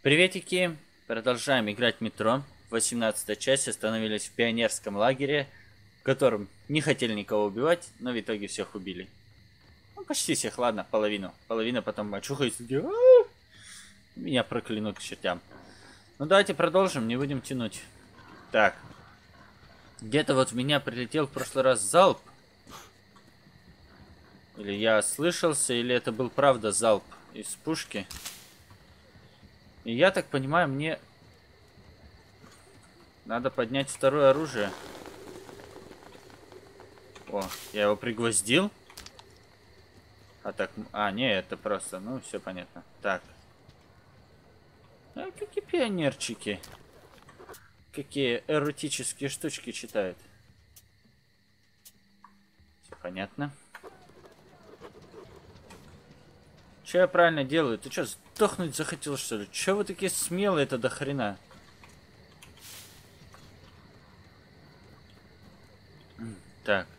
Приветики! Продолжаем играть в метро. 18-я часть. Остановились в пионерском лагере, в котором не хотели никого убивать, но в итоге всех убили. Ну, почти всех, ладно, половину. Половина потом очухается. Меня проклянут к чертям. Ну, давайте продолжим, не будем тянуть. Так. Где-то вот в меня прилетел в прошлый раз залп. Или я слышался, или это был правда залп из пушки. И я так понимаю, мне надо поднять второе оружие. О, я его пригвоздил. А так... А, не, это просто... Ну, все понятно. Так. А какие пионерчики. Какие эротические штучки читают. Все понятно. Че я правильно делаю? Ты что, сдохнуть захотел, что ли? Че вы такие смелые-то до хрена? Так.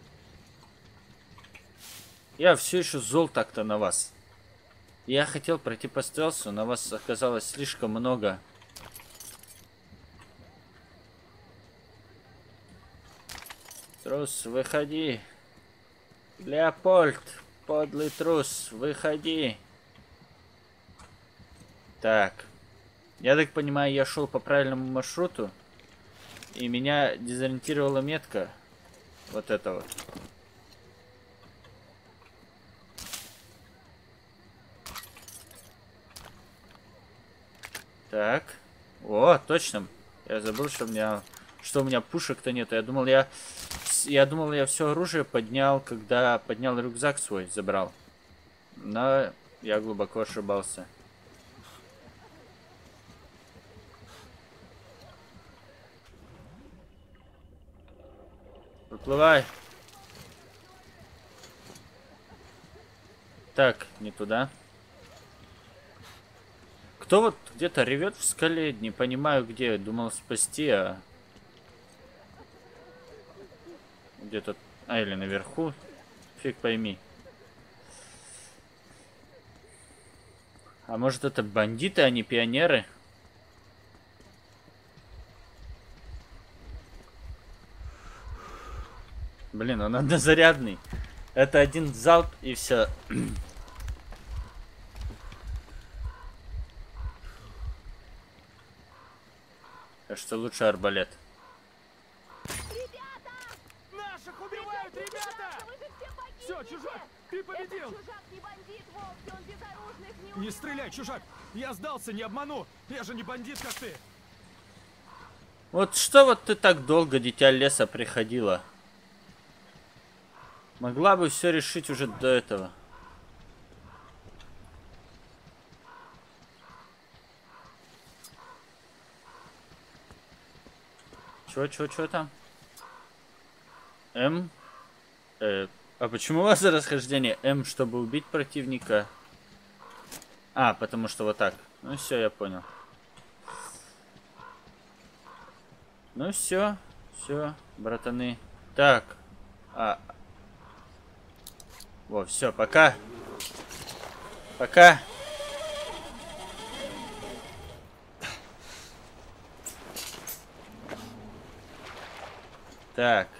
Я все еще зол так-то на вас. Я хотел пройти по стелсу, но вас оказалось слишком много. Трус, выходи. Леопольд, подлый трус, выходи. Так. Я так понимаю, я шел по правильному маршруту. И меня дезориентировала метка. Вот это вот. Так. О, точно. Я забыл, что у меня пушек-то нет. Я думал, я все оружие поднял, когда поднял рюкзак свой, забрал. Но я глубоко ошибался. Выплывай. Так, не туда. Кто вот где-то ревет в скале, не понимаю где. Думал спасти, а... Где-то... А, или наверху. Фиг пойми. А может это бандиты, а не пионеры? Блин, он однозарядный. Это один залп и все. Так что лучше арбалет. Ребята! Наших убивают, ребята! Все, чужак, ты победил! Чужак не бандит вовсе, он безоружных не Не стреляй, чужак! Я сдался, не обману! Я же не бандит, как ты! Вот что вот ты так долго, дитя леса, приходила? Могла бы все решить уже до этого. Чё там? М? А почему у вас за расхождение М, чтобы убить противника? А, потому что вот так. Ну все, я понял. Ну все, братаны. Так. Во, все, пока. Пока. Так.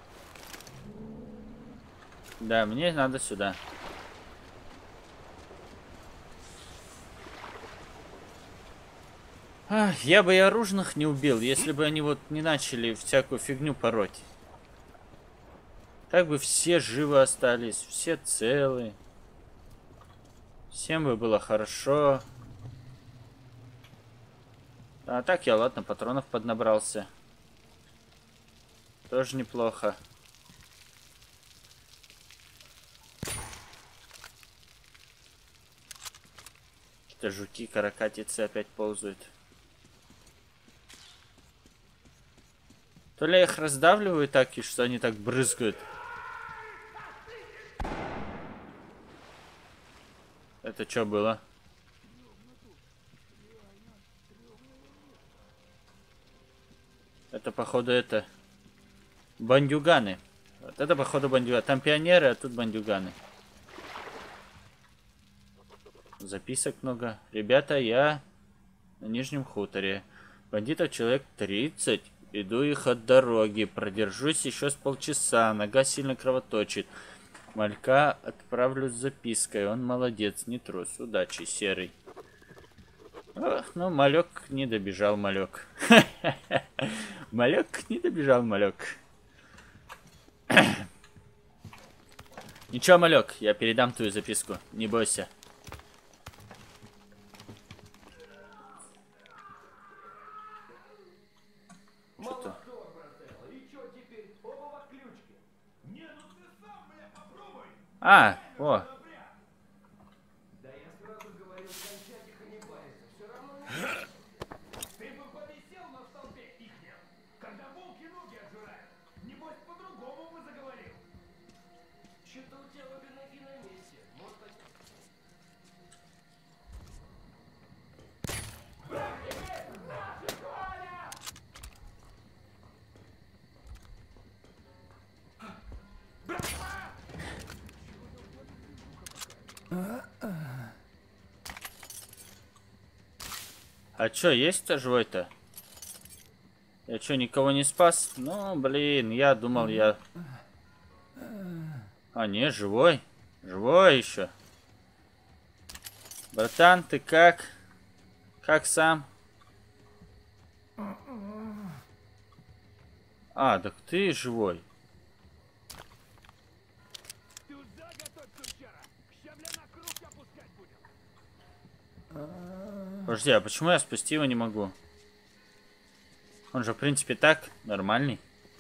Да, мне надо сюда. Я бы и оружных не убил, если бы они вот не начали всякую фигню пороть. Так бы все живы остались, все целы. Всем бы было хорошо. А так я, ладно, патронов поднабрался. Тоже неплохо. Что жуки, каракатицы опять ползают. То ли я их раздавливаю так, и что они так брызгают. Это что было? Это, походу, это... Бандюганы. Вот это, походу, бандюганы. Там пионеры, а тут бандюганы. Записок много. Ребята, я на Нижнем хуторе. Бандитов человек 30. Иду их от дороги. Продержусь еще с полчаса. Нога сильно кровоточит. Малька отправлю с запиской. Он молодец, не трус. Удачи, Серый. Ох, ну, малек не добежал, малек. Малек не добежал, малек. Ничего, малек, я передам твою записку. Не бойся. Что-то. А, о. А чё, есть-то живой-то? Я чё, никого не спас? Ну, блин, я думал, я... А, не, живой. Живой еще. Братан, ты как? Как сам? А, так ты живой. Подожди, а почему я спасти его не могу? Он же, в принципе, так, нормальный.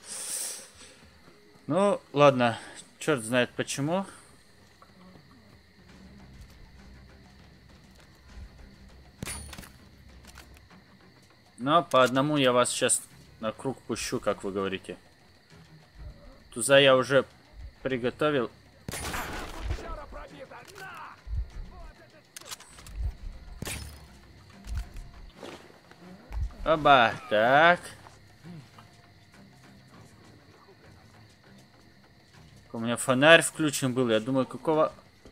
Ну, ладно. Черт знает почему. Но по одному я вас сейчас на круг пущу, как вы говорите. Туза я уже приготовил. Оба, так. У меня фонарь включен был. Я думаю, какого...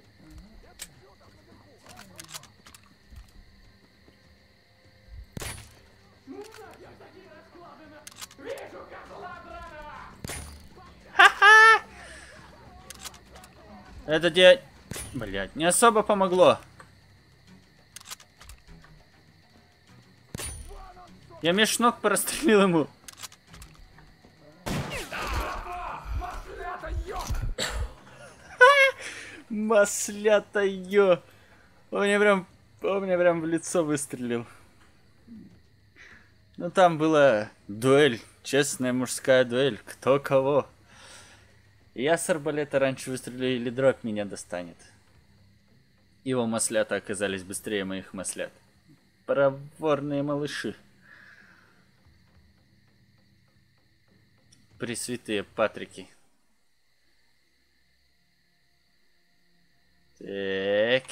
Ха-ха! Это где... Блять, не особо помогло. Я меж ног прострелил ему. Маслята-ё. Он мне прям в лицо выстрелил. Ну там была дуэль. Честная мужская дуэль. Кто кого. Я с арбалета раньше выстрелил, или дробь меня достанет. Его маслята оказались быстрее моих маслят. Проворные малыши. Пресвятые Патрики. Так.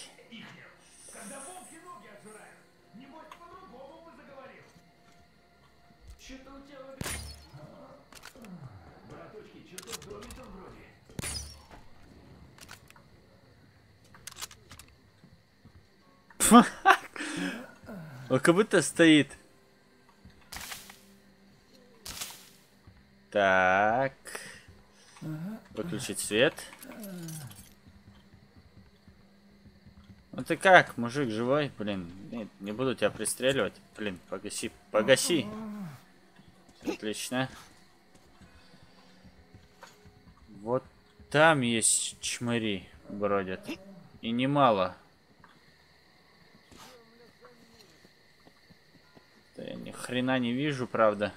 Он как будто стоит. Так. Выключить свет. Ну ты как, мужик живой? Блин, нет, не буду тебя пристреливать. Блин, погаси, погаси. Отлично. Вот там есть чмыри бродят. И немало. Да я ни хрена не вижу, правда.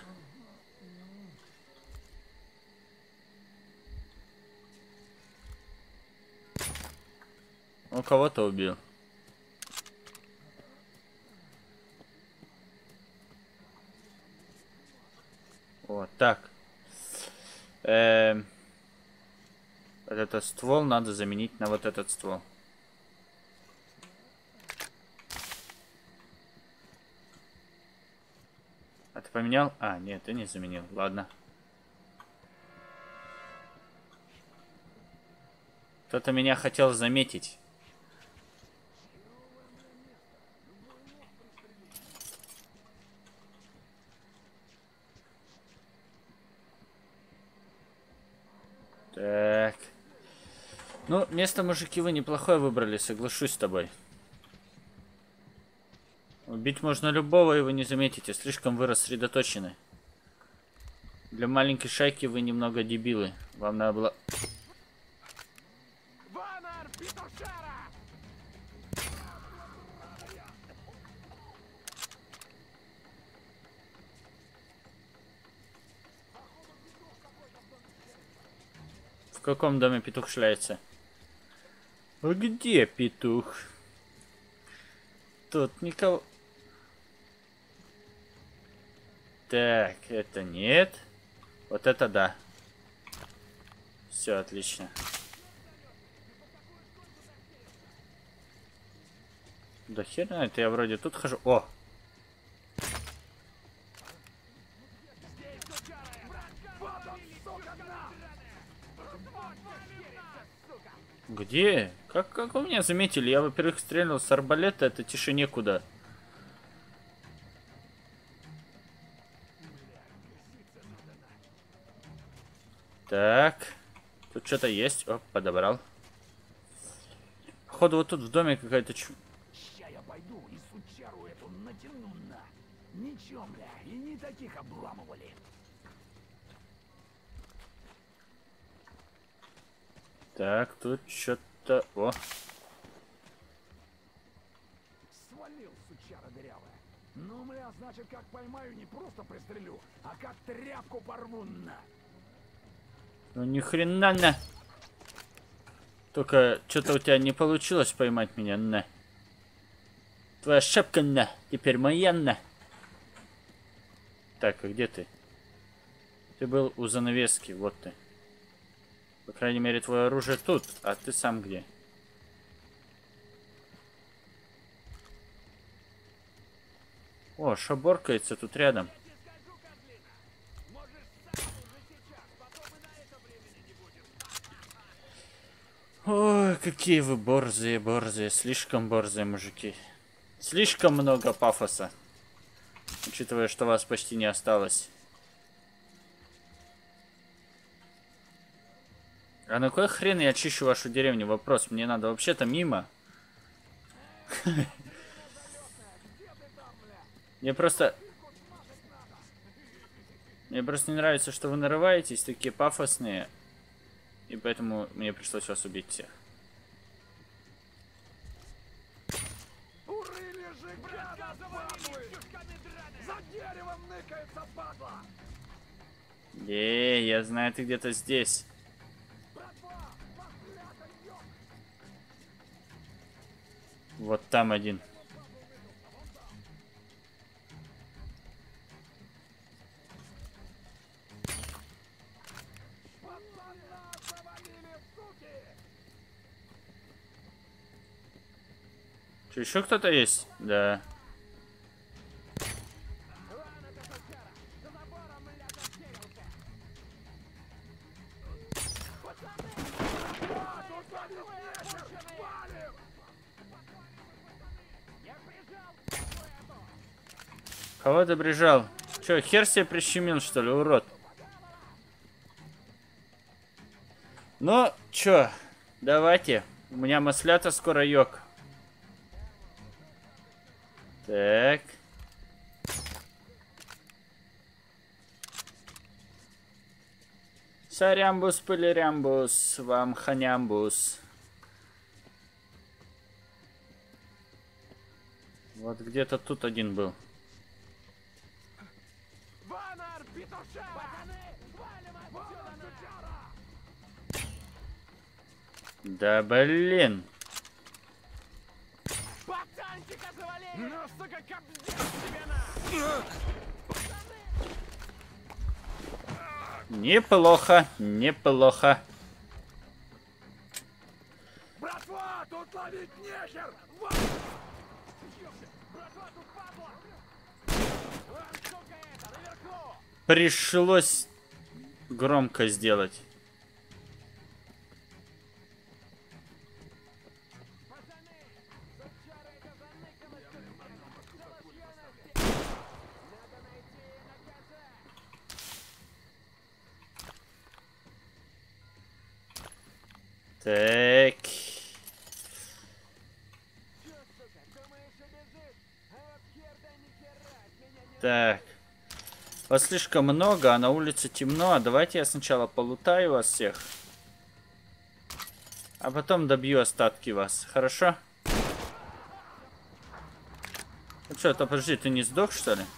Он кого-то убил. Вот так. Вот этот ствол надо заменить на вот этот ствол. А ты поменял? А, нет, ты не заменил. Ладно. Кто-то меня хотел заметить. Так. Ну, место, мужики, вы неплохое выбрали, соглашусь с тобой. Убить можно любого, и вы не заметите. Слишком вы рассредоточены. Для маленькой шайки вы немного дебилы. Вам надо было... Ванар, петушара! В каком доме петух шляется? А где петух? Тут никого... Так, это нет. Вот это да. Все, отлично. Да херня, это я вроде тут хожу. О! Где? Как вы меня заметили? Я, во-первых, стрелял с арбалета, это тише некуда. Так. Тут что-то есть. Оп, подобрал. Походу, вот тут в доме какая-то Ща я пойду и сучару эту натяну на. Ничего, бля, и не таких обламывали. Так, тут что-то... О! Свалил, сучара дырявая. Ну, бля, значит, как поймаю, не просто пристрелю, а как тряпку порву на. Ну ни хрена на. Только что-то у тебя не получилось поймать меня, на. Твоя шапка, на. Теперь моя, на. Так, а где ты? Ты был у занавески, вот ты. По крайней мере, твое оружие тут, а ты сам где? О, шаборкается тут рядом. Ой, какие вы борзые, борзые. Слишком борзые, мужики. Слишком много пафоса. Учитывая, что вас почти не осталось. А на кой хрен я очищу вашу деревню? Вопрос. Мне надо вообще-то мимо. Мне просто не нравится, что вы нарываетесь, такие пафосные. И поэтому мне пришлось вас убить всех. Урыли же, гада, падлы! За деревом ныкается, падла! Я знаю, ты где-то здесь. Вот там один. Что, еще кто-то есть? Да. Кого ты прижал? Че, хер себе прищемил, что ли, урод? Ну, чё, давайте. У меня маслята скоро йог. Так. Сарямбус, пылерямбус, вам ханямбус. Вот где-то тут один был. Ванар, петушара! Пацаны, валим отсюда! Да блин. Пацанчика завали! Ну, сука, как здесь тебе на! Неплохо, неплохо. Братва, тут ловить нехер! Братва, тут падла! Вон, сука, это, наверху! Пришлось громко сделать. Так. Так. Вас слишком много, а на улице темно. Давайте я сначала полутаю вас всех. А потом добью остатки вас. Хорошо? Ну что, то подожди, ты не сдох, что ли?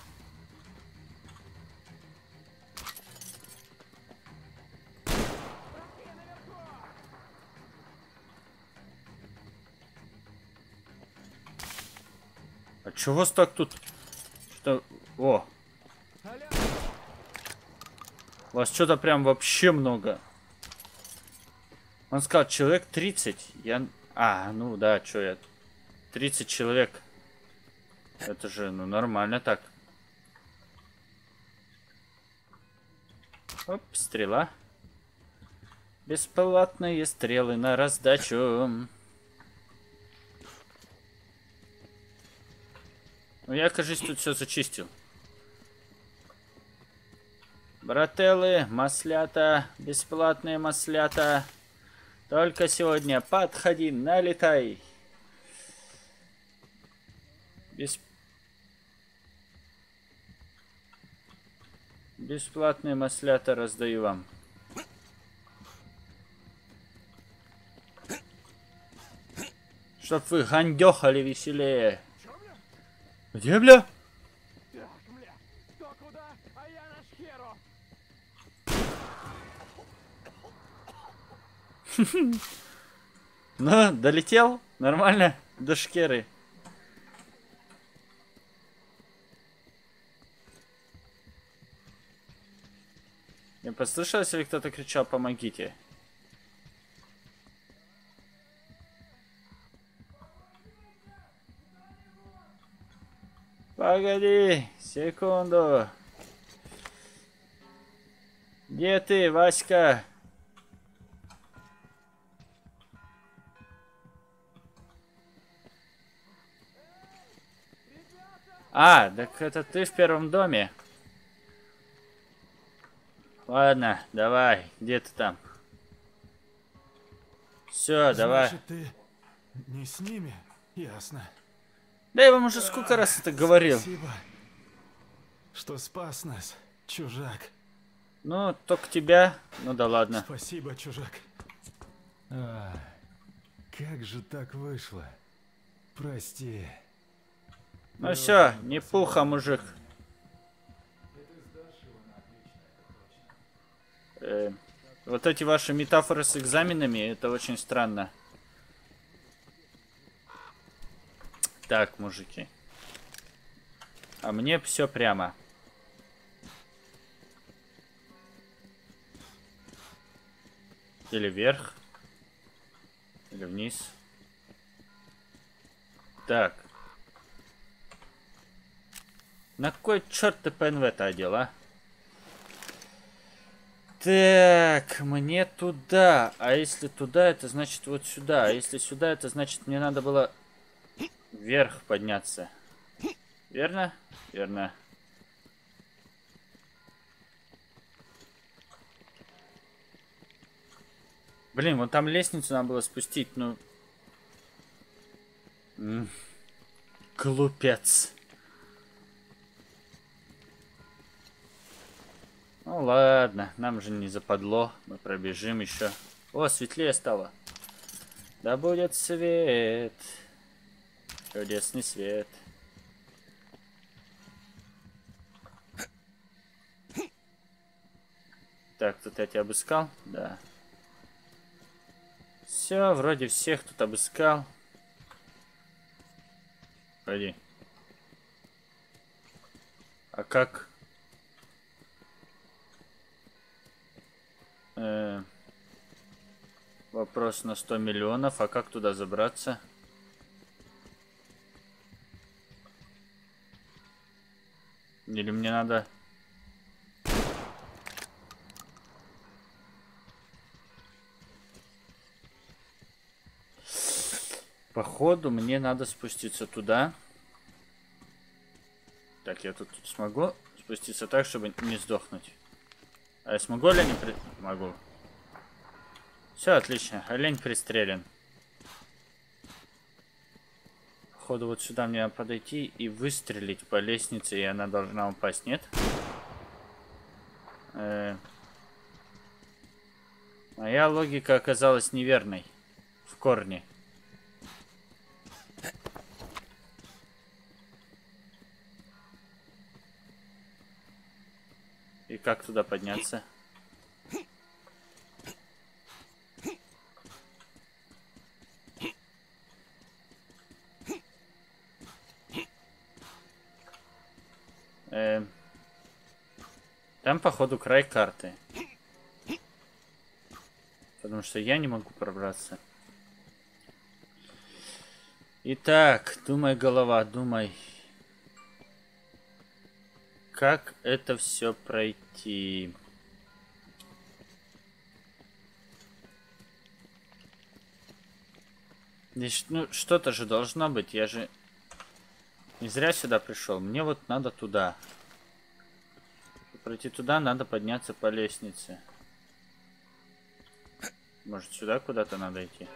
А чего вас так тут? Что? О! Вас что-то прям вообще много. Он сказал, человек 30. Я... А, ну да, что я... 30 человек. Это же, ну, нормально так. Оп, стрела. Бесплатные стрелы на раздачу. Ну, я, кажется, тут все зачистил. Брателлы, маслята, бесплатные маслята. Только сегодня подходи, налетай. Бесплатные маслята раздаю вам. Чтоб вы гандёхали веселее. Где, бля? Так, бля, кто куда, а я на шхеру. Ну, долетел? Нормально? До шкеры. Не послышалось, или кто-то кричал «помогите»? Погоди, секунду. Где ты, Васька? А, так это ты в первом доме. Ладно, давай, где ты там? Все, давай. Значит, ты не с ними? Ясно. Да я вам уже сколько раз это говорил. Спасибо, что спас нас, чужак. Ну, только тебя. Ну да ладно. Спасибо, чужак. Как же так вышло? Прости. Ну все, не пуха, мужик. Вот эти ваши метафоры с экзаменами, это очень странно. Так, мужики. А мне все прямо. Или вверх. Или вниз. Так. На кой черт ты ПНВ-то одел, а? Так, мне туда. А если туда, это значит вот сюда. А если сюда, это значит мне надо было вверх подняться. Верно? Верно. Блин, вон там лестницу надо было спустить, ну... Глупец. Ну ладно, нам же не западло. Мы пробежим еще. О, светлее стало. Да будет свет. Чудесный свет. Так, тут я тебя обыскал? Да. Все, вроде всех тут обыскал. Пойди. А как? Вопрос на 100 миллионов. А как туда забраться? Или мне надо... Походу, мне надо спуститься туда. Так, я тут смогу спуститься так, чтобы не сдохнуть. А я смогу ли не... Могу. Все, Все отлично. Олень пристрелен. Походу вот сюда мне надо подойти и выстрелить по лестнице, и она должна упасть, нет? Моя логика оказалась неверной. В корне. И как туда подняться? Там, походу, край карты. Потому что я не могу пробраться. Итак, думай, голова, думай. Как это все пройти? Здесь, ну, что-то же должно быть. Я же не зря сюда пришел. Мне вот надо туда. Чтобы пройти туда, надо подняться по лестнице. Может, сюда куда-то надо идти?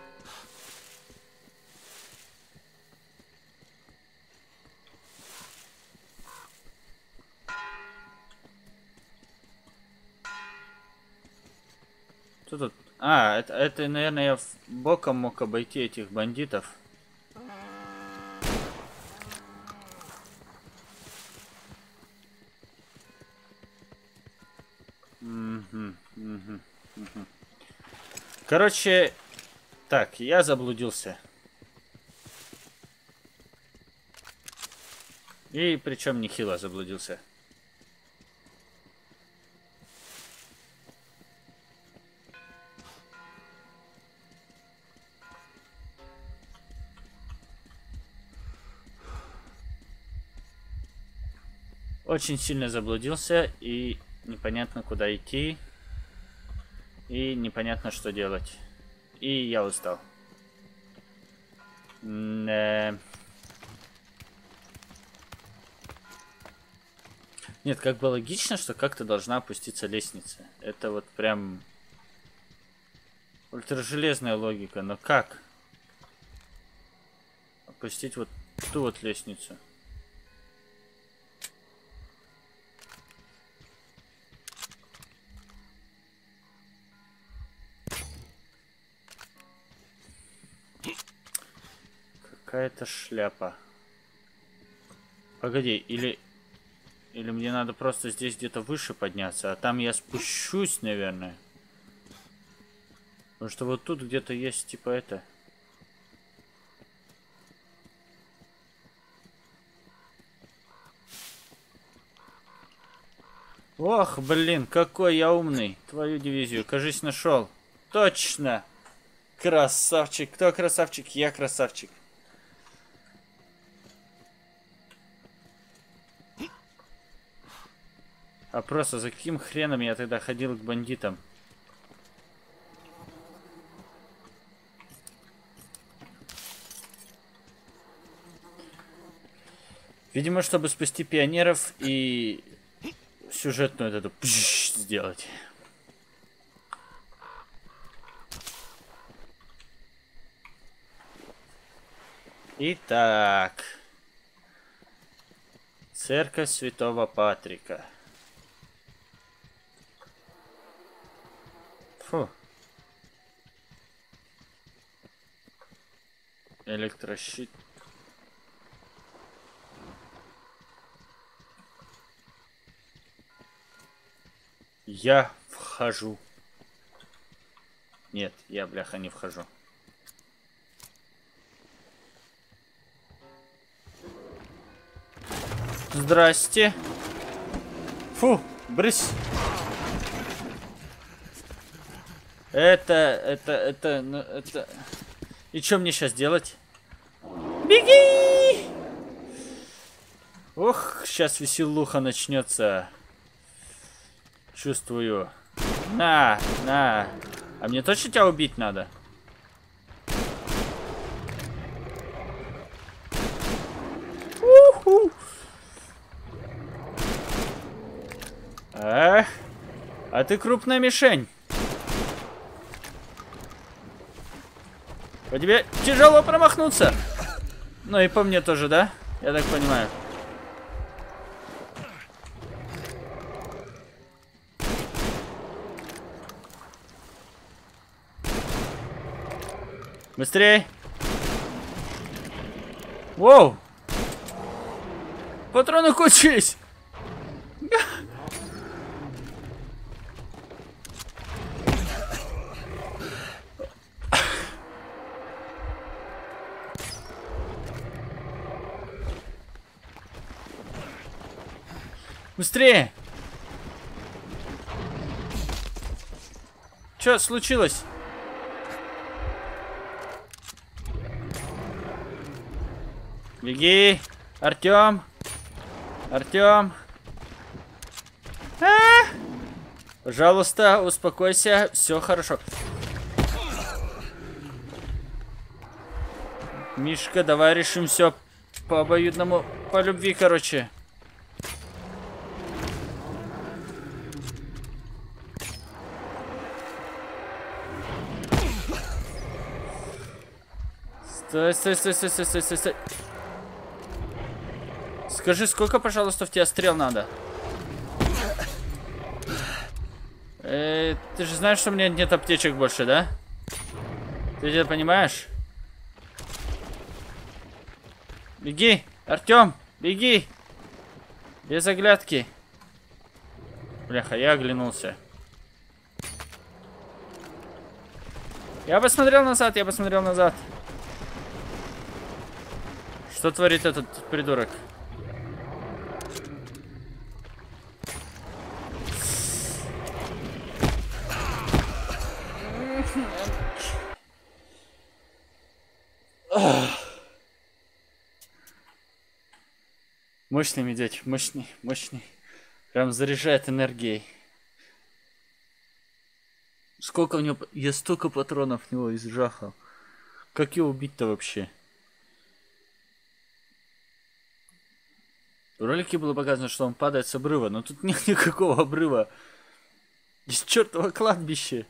Что тут? А, это, наверное, я боком мог обойти этих бандитов. Короче, так, я заблудился. И причем нехило заблудился. Очень сильно заблудился, и непонятно, куда идти. И непонятно, что делать. И я устал. Нет, как бы логично, что как-то должна опуститься лестница. Это вот прям ультражелезная логика. Но как? Опустить вот ту вот лестницу. Какая-то шляпа. Погоди, или мне надо просто здесь где-то выше подняться, а там я спущусь, наверное. Потому что вот тут где-то есть типа это. Ох, блин, какой я умный. Твою дивизию, кажись, нашел. Точно. Красавчик. Кто красавчик? Я красавчик. А просто за каким хреном я тогда ходил к бандитам? Видимо, чтобы спасти пионеров и сюжетную вот эту сделать. Итак. Церковь Святого Патрика. Фу. Электрощит. Я вхожу. Нет, я, бляха, не вхожу. Здрасте. Фу, брысь. Это... И что мне сейчас делать? Беги! Ох, сейчас веселуха начнется. Чувствую. На. А мне точно тебя убить надо? Уху. А ты крупная мишень. По тебе тяжело промахнуться. Ну и по мне тоже, да? Я так понимаю. Быстрей! Воу! Патроны кончились! Быстрее! Что случилось? Беги! Артём! Артём! Пожалуйста, успокойся. Все хорошо. Мишка, давай решим все по обоюдному, по любви, короче. Стой, стой, стой, стой, стой, стой, стой, стой. Скажи, сколько, пожалуйста, в тебя стрел надо? Ты же знаешь, что у меня нет аптечек больше, да? Ты это понимаешь? Беги, Артём, беги. Без оглядки. Бляха, я оглянулся. Я посмотрел назад, я посмотрел назад. Что творит этот придурок? Мощный медведь, мощный, мощный. Прям заряжает энергией. Сколько у него... Я столько патронов в него изжахал. Как его убить-то вообще? В ролике было показано, что он падает с обрыва, но тут нет никакого обрыва. Из чертова кладбища.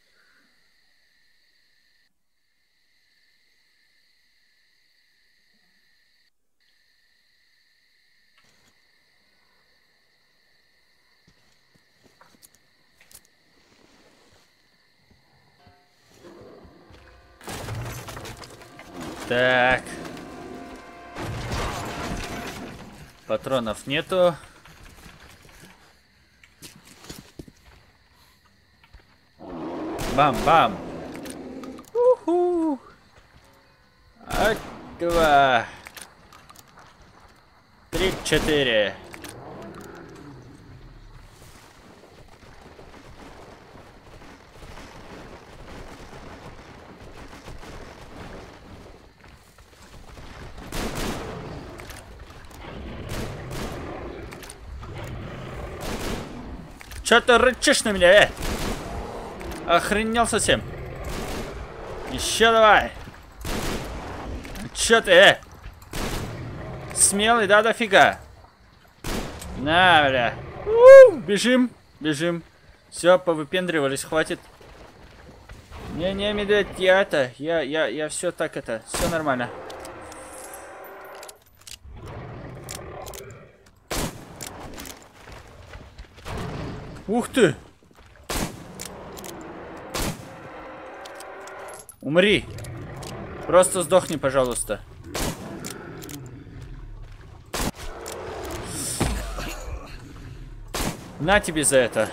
Так. Патронов нету. Бам-бам. Уху. 2, 3, 4. Чё ты рычишь на меня, Охренел совсем. Еще давай. Чё ты, Смелый, да, дофига? На, бля. Бежим, бежим. Все, повыпендривались, хватит. Не, медведь, я все так все нормально. Ух ты! Умри! Просто сдохни, пожалуйста. На тебе за это.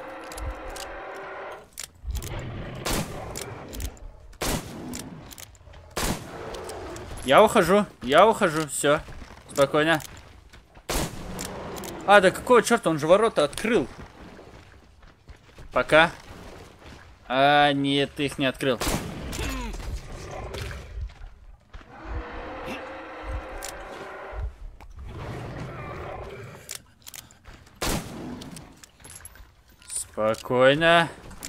Я ухожу, все, спокойно. А, да какого черта, он же ворота открыл. Пока. А, нет, ты их не открыл. Спокойно.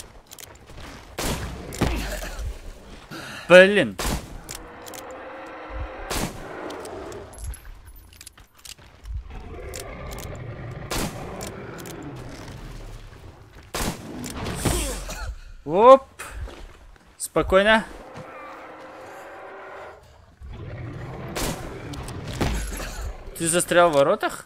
Блин. Оп. Спокойно. Ты застрял в воротах?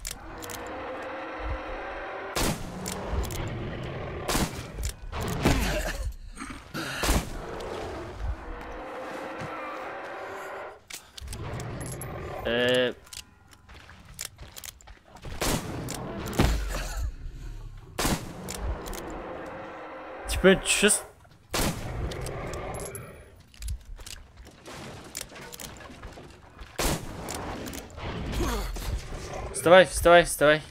Теперь честно. Вставай, вставай, вставай.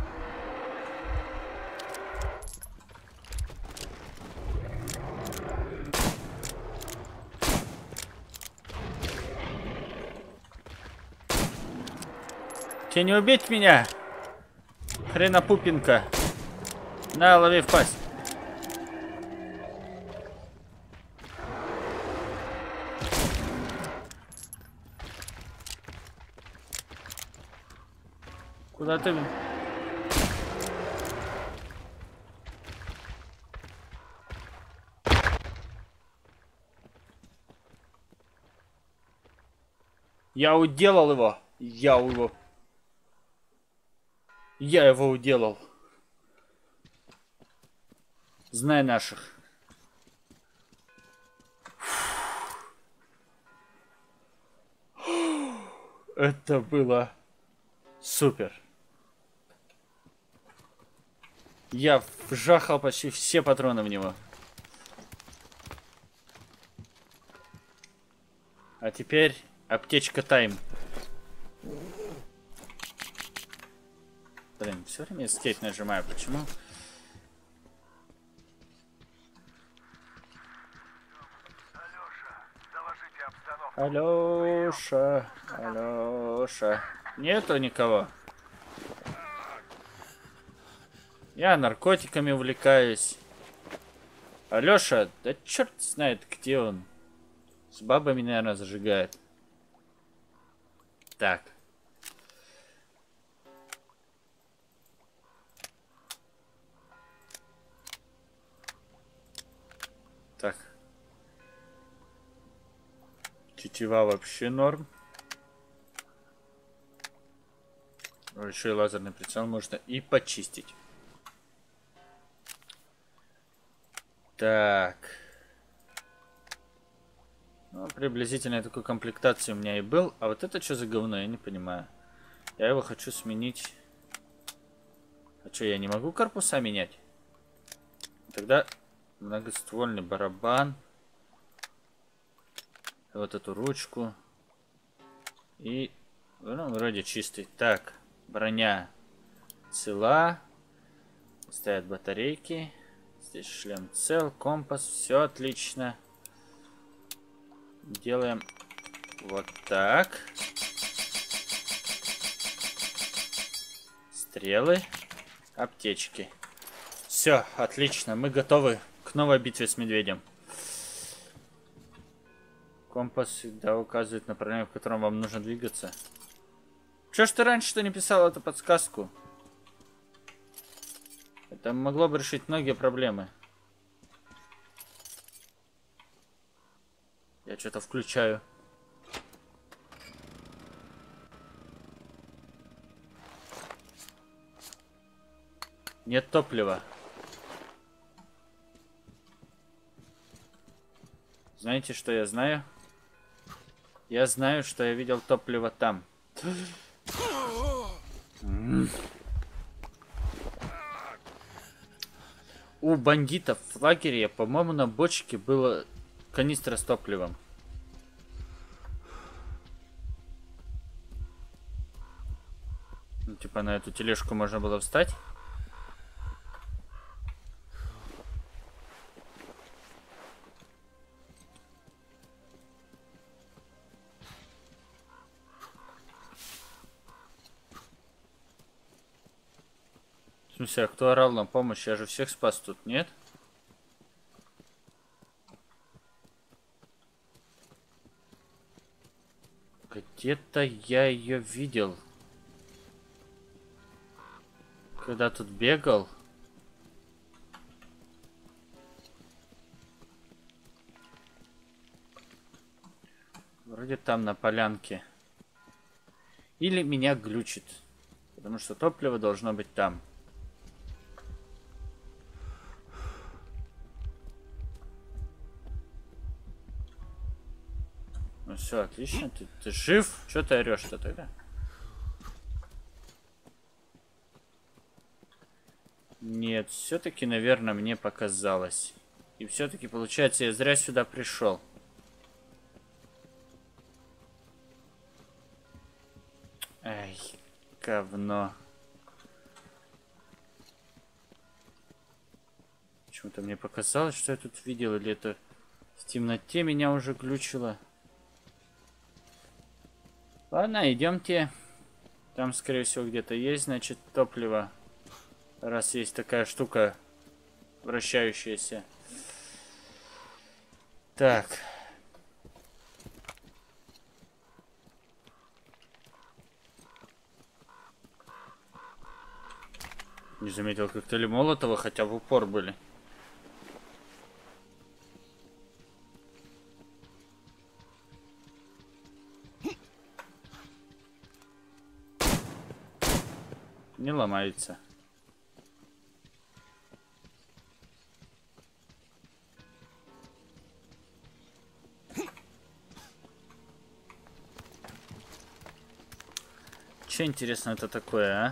Тебе не убить меня? Хренопупинка. На, лови в пасть. Куда ты? Я уделал его. Я его уделал. Знай наших. Это было супер. Я вжахал почти все патроны в него. А теперь аптечка тайм. Блин, все время escape нажимаю. Почему? Алёша, Алёша. Нету никого. Я наркотиками увлекаюсь. Алёша, да черт знает, где он. С бабами, наверное, зажигает. Так. Так. Тетива вообще норм. Еще и лазерный прицел можно и почистить. Так. Ну, приблизительно такой комплектации у меня и был. А вот это что за говно, я не понимаю. Я его хочу сменить. А что, я не могу корпуса менять? Тогда многоствольный барабан. Вот эту ручку. И, ну, вроде чистый. Так, броня цела. Стоят батарейки. Здесь шлем цел, компас, все отлично. Делаем вот так. Стрелы, аптечки. Все, отлично, мы готовы к новой битве с медведем. Компас всегда указывает направление, в котором вам нужно двигаться. Чё ж ты раньше-то не писал эту подсказку? Это могло бы решить многие проблемы. Я что-то включаю. Нет топлива. Знаете, что я знаю? Я знаю, что я видел топливо там. У бандитов в лагере, по-моему, на бочке была канистра с топливом. Ну, типа на эту тележку можно было встать. В смысле, а кто орал на помощь? Я же всех спас тут, нет? Где-то я ее видел. Когда тут бегал. Вроде там на полянке. Или меня глючит. Потому что топливо должно быть там. Ну все, отлично. Ты жив? Че ты орешь-то тогда? Нет, все-таки, наверное, мне показалось. И все-таки, получается, я зря сюда пришел. Ай, говно. Почему-то мне показалось, что я тут видел, или это в темноте меня уже глючило. Ладно, идемте. Там, скорее всего, где-то есть, значит, топливо. Раз есть такая штука, вращающаяся. Так. Не заметил коктейли Молотова, хотя в упор были. Не ломается. Че интересно это такое, а?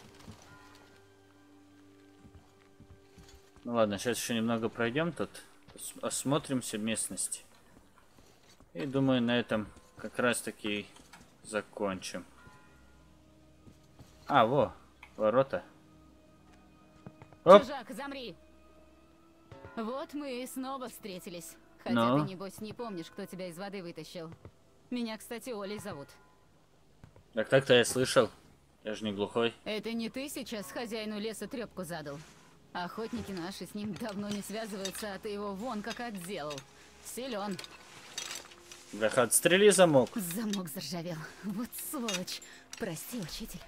Ну ладно, сейчас еще немного пройдем тут. Осмотримся местности. И думаю, на этом как раз таки закончим. А, во, ворота. Оп. Чужак, замри! Вот мы и снова встретились. Хотя Ну? ты, небось, не помнишь, кто тебя из воды вытащил. Меня, кстати, Олей зовут. Так-то я слышал. Я же не глухой. Это не ты сейчас хозяину леса трёпку задал? Охотники наши с ним давно не связываются, а ты его вон как отделал. Силен. Бляха, отстрели замок. Замок заржавел. Вот сволочь. Прости, учитель.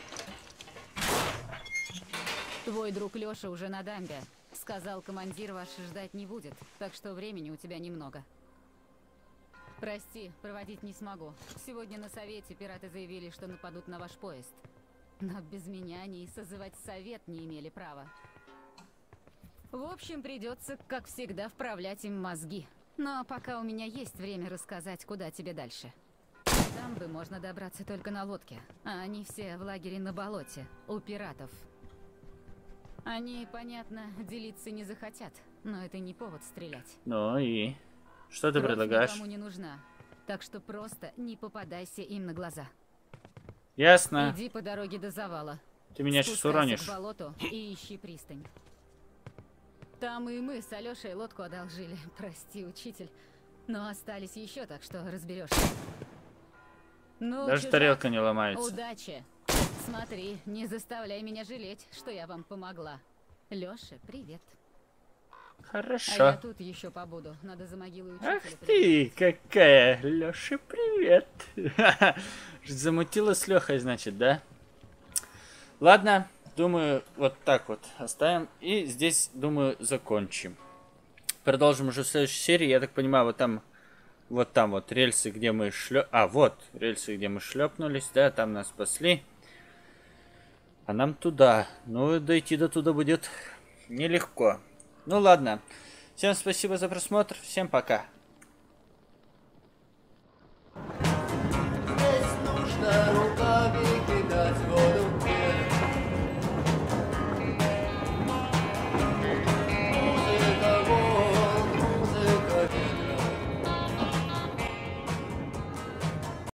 Твой друг Лёша уже на дамбе. Сказал, командир ваш ждать не будет, так что времени у тебя немного. Прости, проводить не смогу. Сегодня на совете пираты заявили, что нападут на ваш поезд. Но без меня они и созывать совет не имели права. В общем, придется, как всегда, вправлять им мозги. Но пока у меня есть время рассказать, куда тебе дальше. Там бы можно добраться только на лодке, а они все в лагере на болоте, у пиратов. Они, понятно, делиться не захотят, но это не повод стрелять. Ну и... Что ты Кровь предлагаешь? никому не нужна, так что просто не попадайся им на глаза. Ясно. Иди по дороге до завала. Ты меня сейчас Спускайся уронишь. к болоту и ищи пристань. Там и мы с Алёшей лодку одолжили. Прости, учитель. Но остались еще, так что разберешься. Ну, Даже чужак, тарелка не ломается. удачи. Смотри, не заставляй меня жалеть, что я вам помогла. Лёша, привет. А я Хорошо. тут еще побуду. Надо за могилой Ах учителя. ты, какая. Лёша, привет. Замутила с Лёхой, значит, да? Ладно, думаю, вот так вот оставим. И здесь, думаю, закончим. Продолжим уже в следующей серии. Я так понимаю, вот там вот рельсы, где мы вот рельсы, где мы шлепнулись, да, там нас спасли. А нам туда. Ну, дойти до туда будет нелегко. Ну ладно. Всем спасибо за просмотр. Всем пока.